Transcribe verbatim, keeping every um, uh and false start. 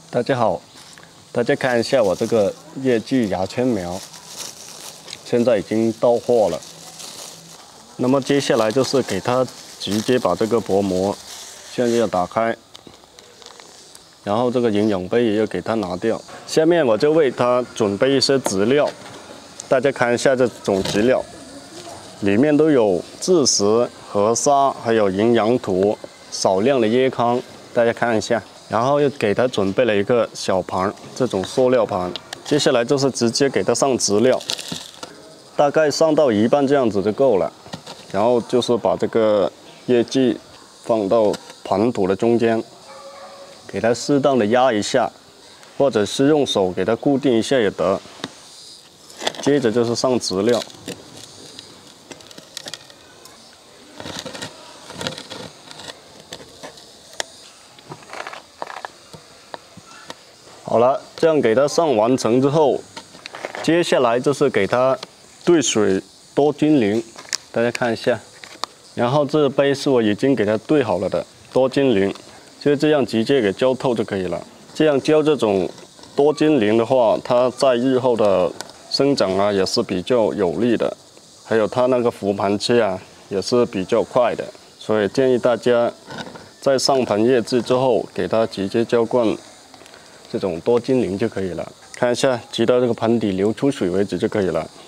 大家好，大家看一下我这个叶季牙签苗，现在已经到货了。那么接下来就是给它直接把这个薄膜现在要打开，然后这个营养杯也要给它拿掉。下面我就为它准备一些资料，大家看一下这种资料，里面都有自食、河沙，还有营养土、少量的叶糠，大家看一下。 然后又给它准备了一个小盘，这种塑料盘。接下来就是直接给它上资料，大概上到一半这样子就够了。然后就是把这个叶季放到盘土的中间，给它适当的压一下，或者是用手给它固定一下也得。接着就是上资料。 好了，这样给它上完成之后，接下来就是给它兑水多精灵，大家看一下。然后这杯是我已经给它兑好了的多精灵，就这样直接给浇透就可以了。这样浇这种多精灵的话，它在日后的生长啊也是比较有利的，还有它那个复盘期啊也是比较快的，所以建议大家在上盆叶季之后，给它直接浇灌。 这种多精灵就可以了，看一下，直到这个盆底流出水为止就可以了。